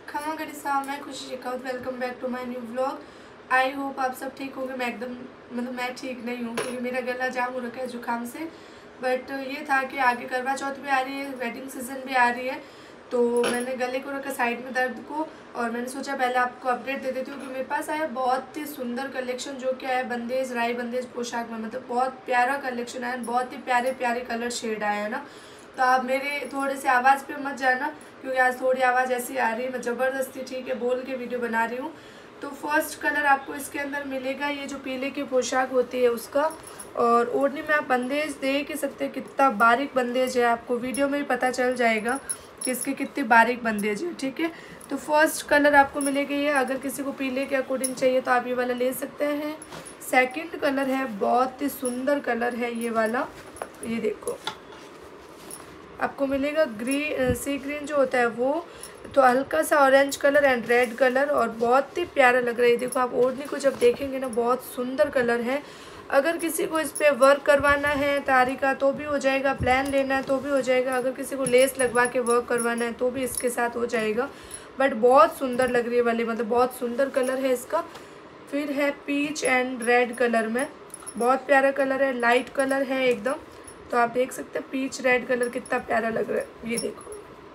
खमा गरीसा, मैं Khushi Shekhawat. Welcome back to my new vlog. I hope आप सब ठीक होंगे। मैं एकदम मैं ठीक नहीं हूँ क्योंकि मेरा गला जाम हो रखा है जुकाम से। बट ये था कि आगे करवा चौथ भी आ रही है, वेडिंग सीजन भी आ रही है, तो मैंने गले को रखा साइड में दर्द को, और मैंने सोचा पहले आपको अपडेट दे देती हूँ कि मेरे पास आया बहुत ही सुंदर कलेक्शन जो कि आया बंदेज राई बंदेज पोशाक में। मतलब बहुत प्यारा कलेक्शन आया, बहुत ही प्यारे प्यारे कलर शेड आया है ना। तो आप मेरे थोड़े से आवाज़ पे मत जाना क्योंकि आज थोड़ी आवाज़ ऐसी आ रही है, मैं ज़बरदस्ती ठीक है बोल के वीडियो बना रही हूँ। तो फर्स्ट कलर आपको इसके अंदर मिलेगा ये जो पीले की पोशाक होती है उसका, और ओढ़नी में आप बंदेज देख ही सकते हैं कितना बारीक बंदेज है। आपको वीडियो में ही पता चल जाएगा कि इसकी कितनी बारीक बंदेज है, ठीक है। तो फर्स्ट कलर आपको मिलेगा ये। अगर किसी को पीले के अकॉर्डिंग चाहिए तो आप ये वाला ले सकते हैं। सेकंड कलर है, बहुत ही सुंदर कलर है ये वाला, ये देखो आपको मिलेगा सी ग्रीन जो होता है वो, तो हल्का सा orange colour and red colour, और बहुत ही प्यारा लग रहा है। देखो आप ओढ़नी को जब देखेंगे ना, बहुत सुंदर कलर है। अगर किसी को इस पर वर्क करवाना है तारी का तो भी हो जाएगा, प्लान लेना है तो भी हो जाएगा, अगर किसी को लेस लगवा के वर्क करवाना है तो भी इसके साथ हो जाएगा। बट बहुत सुंदर लग रही है वाली, मतलब बहुत सुंदर कलर है इसका। फिर है पीच एंड रेड कलर में, बहुत प्यारा कलर है, लाइट कलर है एकदम। तो आप देख सकते हैं पीच रेड कलर कितना प्यारा लग रहा है। ये देखो,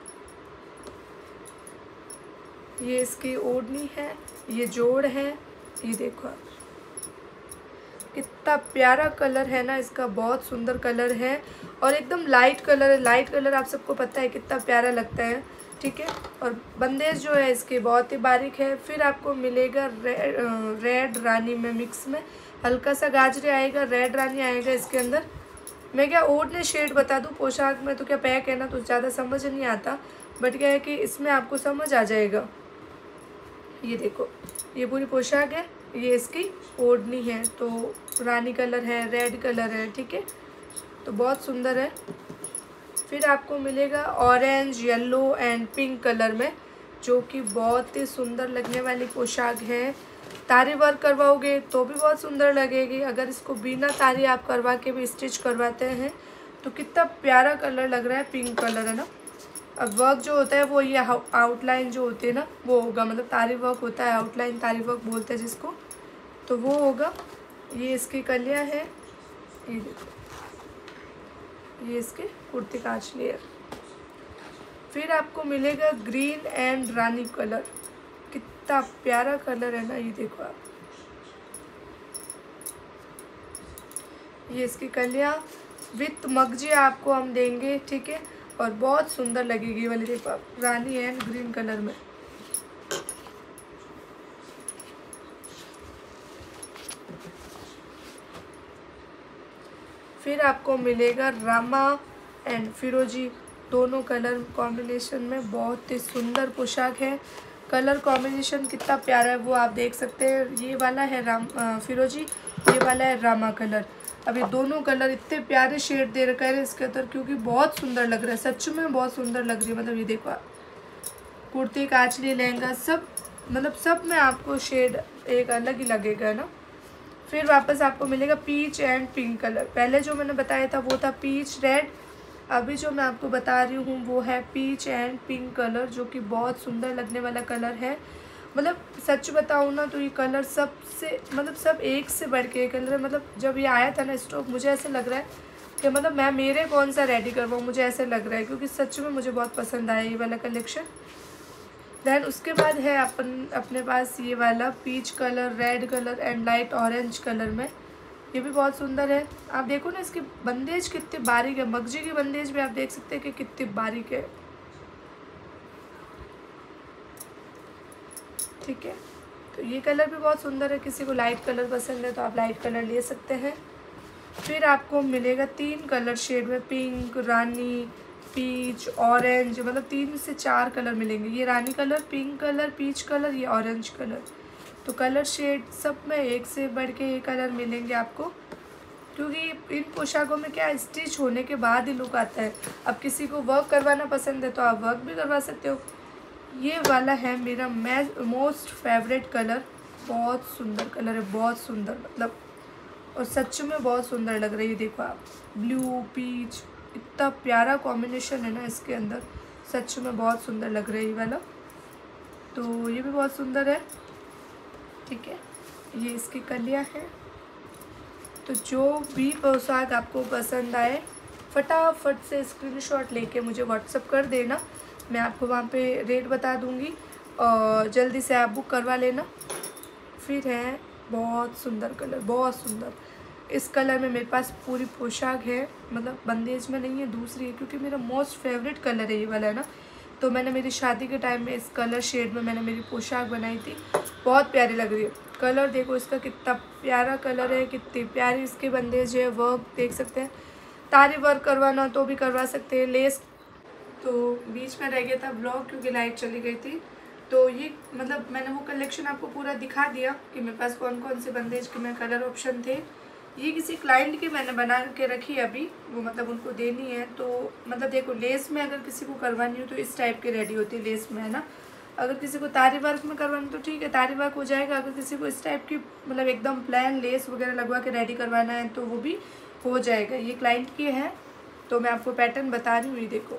ये इसकी ओढ़नी है, ये जोड़ है, ये देखो आप कितना प्यारा कलर है ना इसका, बहुत सुंदर कलर है और एकदम लाइट कलर है। लाइट कलर आप सबको पता है कितना प्यारा लगता है, ठीक है। और बंदेज जो है इसके बहुत ही बारीक है। फिर आपको मिलेगा रेड रानी में मिक्स में, हल्का सा गाजरे आएगा, रेड रानी आएगा इसके अंदर। मैं क्या ओढ़ने शेड बता दूँ, पोशाक में तो क्या पैक है ना तो ज़्यादा समझ नहीं आता, बट क्या है कि इसमें आपको समझ आ जाएगा। ये देखो ये पूरी पोशाक है, ये इसकी ओढ़नी है, तो रानी कलर है, रेड कलर है, ठीक है, तो बहुत सुंदर है। फिर आपको मिलेगा orange yellow and pink colour में, जो कि बहुत ही सुंदर लगने वाली पोशाक है। तारी वर्क करवाओगे तो भी बहुत सुंदर लगेगी। अगर इसको बिना तारी आप करवा के भी स्टिच करवाते हैं तो कितना प्यारा कलर लग रहा है, पिंक कलर है ना। अब वर्क जो होता है वो ये आउटलाइन जो होती है ना वो होगा, मतलब तारी वर्क होता है, आउटलाइन तारी वर्क बोलते हैं जिसको, तो वो होगा। ये इसकी कलियाँ है, ये देखो ये इसके कुर्ती कांच लेयर। फिर आपको मिलेगा ग्रीन एंड रानी कलर, कितना प्यारा कलर है ना, ये देखो आप। ये इसकी कलियाँ विथ मगजी आपको हम देंगे, ठीक है, और बहुत सुंदर लगेगी वाली। देखो आप रानी एंड ग्रीन कलर में। फिर आपको मिलेगा रामा एंड फिरोजी, दोनों कलर कॉम्बिनेशन में बहुत ही सुंदर पोशाक है। कलर कॉम्बिनेशन कितना प्यारा है वो आप देख सकते हैं। ये वाला है फिरोजी, ये वाला है रामा कलर। अब ये दोनों कलर इतने प्यारे शेड दे रखा है इसके अंदर, क्योंकि बहुत सुंदर लग रहा है, सच में बहुत सुंदर लग रही है। मतलब ये देखो आप कुर्ती कांचली लहंगा सब, मतलब सब में आपको शेड एक अलग ही लगेगा ना। फिर वापस आपको मिलेगा पीच एंड पिंक कलर। पहले जो मैंने बताया था वो था पीच रेड, अभी जो मैं आपको बता रही हूँ वो है पीच एंड पिंक कलर, जो कि बहुत सुंदर लगने वाला कलर है। मतलब सच बताऊँ ना तो ये कलर सबसे मतलब सब एक से बढ़ के कलर है। मतलब जब ये आया था ना स्टॉक, मुझे ऐसे लग रहा है कि मतलब मैं मेरे कौन सा रेडी करवाऊँ, मुझे ऐसे लग रहा है, क्योंकि सच में मुझे बहुत पसंद आया ये वाला कलेक्शन। देन उसके बाद है अपने पास ये वाला peach colour, red colour and light orange colour में, ये भी बहुत सुंदर है। आप देखो ना इसकी बंदेज कितनी बारीक है, मगजी की बंदेज भी आप देख सकते हैं कि कितनी बारीक है, ठीक है। तो ये कलर भी बहुत सुंदर है, किसी को लाइट कलर पसंद है तो आप लाइट कलर ले सकते हैं। फिर आपको मिलेगा 3 कलर शेड में, पिंक, रानी, पीच, ऑरेंज, मतलब 3 से 4 कलर मिलेंगे। ये रानी colour, pink colour, peach colour, ये ऑरेंज कलर। तो कलर शेड सब में एक से बढ़ के ये कलर मिलेंगे आपको, क्योंकि इन पोशाकों में क्या स्टिच होने के बाद ही लुक आता है। अब किसी को वर्क करवाना पसंद है तो आप वर्क भी करवा सकते हो। ये वाला है मेरा मोस्ट फेवरेट कलर, बहुत सुंदर कलर है, बहुत सुंदर, मतलब और सच में बहुत सुंदर लग रही है। देखो आप ब्लू पीच, इतना प्यारा कॉम्बिनेशन है ना इसके अंदर, सच में बहुत सुंदर लग रहा है ये वाला। तो ये भी बहुत सुंदर है। ठीक है, ये इसकी कलियाँ हैं। तो जो भी पोशाक आपको पसंद आए फटाफट से स्क्रीनशॉट लेके मुझे व्हाट्सअप कर देना, मैं आपको वहाँ पे रेट बता दूँगी और जल्दी से आप बुक करवा लेना। फिर है बहुत सुंदर कलर, बहुत सुंदर। इस कलर में मेरे पास पूरी पोशाक है, मतलब बंदेज में नहीं है, दूसरी है, क्योंकि मेरा मोस्ट फेवरेट कलर है ये वाला, है ना। तो मैंने मेरी शादी के टाइम में इस कलर शेड में मैंने मेरी पोशाक बनाई थी, बहुत प्यारी लग रही है। कलर देखो इसका कितना प्यारा कलर है, कितनी प्यारी इसकी बंदेज है, वर्क देख सकते हैं। तारी वर्क करवाना तो भी करवा सकते हैं, लेस। तो बीच में रह गया था ब्लॉग क्योंकि लाइट चली गई थी। तो ये मतलब मैंने वो कलेक्शन आपको पूरा दिखा दिया कि मेरे पास कौन कौन से बंदेज के में कलर ऑप्शन थे। ये किसी क्लाइंट की मैंने बना के रखी है अभी, वो मतलब उनको देनी है। तो मतलब देखो लेस में अगर किसी को करवानी हो तो इस टाइप की रेडी होती है लेस में, है ना। अगर किसी को तारी वर्क में करवाना तो ठीक है, तारी वर्क हो जाएगा। अगर किसी को इस टाइप की मतलब एकदम प्लेन लेस वगैरह लगवा के रेडी करवाना है तो वो भी हो जाएगा। ये क्लाइंट की है तो मैं आपको पैटर्न बता रही हूँ, ये देखो।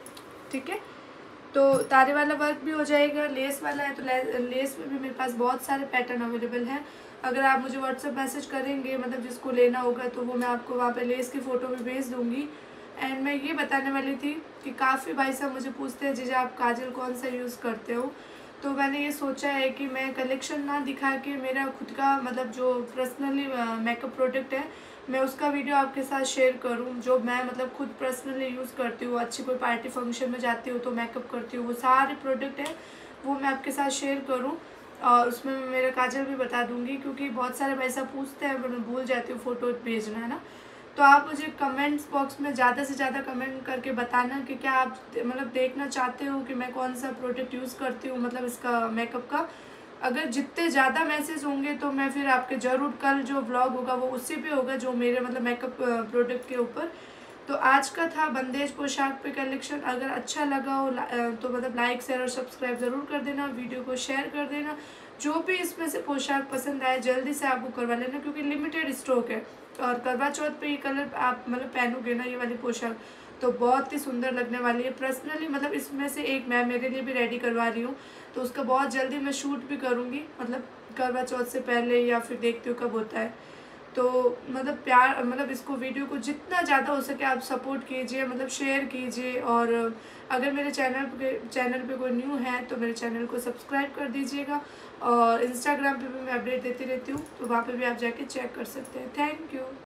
ठीक है, तो तारे वाला वर्क भी हो जाएगा, लेस वाला है तो लेस में भी मेरे पास बहुत सारे पैटर्न अवेलेबल हैं। अगर आप मुझे व्हाट्सएप मैसेज करेंगे, मतलब जिसको लेना होगा, तो वो मैं आपको वहाँ पे लेस की फ़ोटो भी भेज दूँगी। एंड मैं ये बताने वाली थी कि काफ़ी भाई साहब मुझे पूछते हैं जीजा आप काजल कौन सा यूज़ करते हो। तो मैंने ये सोचा है कि मैं कलेक्शन ना दिखा के मेरा खुद का मतलब जो पर्सनली मेकअप प्रोडक्ट है मैं उसका वीडियो आपके साथ शेयर करूं, जो मैं मतलब खुद पर्सनली यूज़ करती हूँ। अच्छी कोई पार्टी फंक्शन में जाती हूँ तो मेकअप करती हूँ, वो सारे प्रोडक्ट हैं वो मैं आपके साथ शेयर करूँ। और उसमें मैं मेरा काजल भी बता दूँगी, क्योंकि बहुत सारे भाई साहब पूछते हैं पर मैं भूल जाती हूँ फ़ोटो भेजना, है ना। तो आप मुझे कमेंट्स बॉक्स में ज़्यादा से ज़्यादा कमेंट करके बताना कि क्या आप मतलब देखना चाहते हो कि मैं कौन सा प्रोडक्ट यूज़ करती हूँ, मतलब इसका मेकअप का। अगर जितने ज़्यादा मैसेज होंगे तो मैं फिर आपके ज़रूर कल जो व्लॉग होगा वो उसी पे होगा, जो मेरे मतलब मेकअप प्रोडक्ट के ऊपर। तो आज का था बंदेज पोशाक पे कलेक्शन। अगर अच्छा लगा हो तो मतलब लाइक शेयर और सब्सक्राइब ज़रूर कर देना, वीडियो को शेयर कर देना। जो भी इसमें से पोशाक पसंद आए जल्दी से आप बुक करवा लेना, क्योंकि लिमिटेड स्टॉक है। और करवा चौथ पे ये कलर आप मतलब पहनोगे ना ये वाली पोशाक तो बहुत ही सुंदर लगने वाली है। पर्सनली मतलब इसमें से एक मैं मेरे लिए भी रेडी करवा रही हूँ, तो उसका बहुत जल्दी मैं शूट भी करूँगी, मतलब करवा चौथ से पहले या फिर देखती हूँ कब होता है। तो मतलब प्यार मतलब इसको वीडियो को जितना ज़्यादा हो सके आप सपोर्ट कीजिए, मतलब शेयर कीजिए। और अगर मेरे चैनल पे कोई न्यू है तो मेरे चैनल को सब्सक्राइब कर दीजिएगा। और इंस्टाग्राम पे भी मैं अपडेट देती रहती हूँ, तो वहाँ पे भी आप जाके चेक कर सकते हैं। Thank you.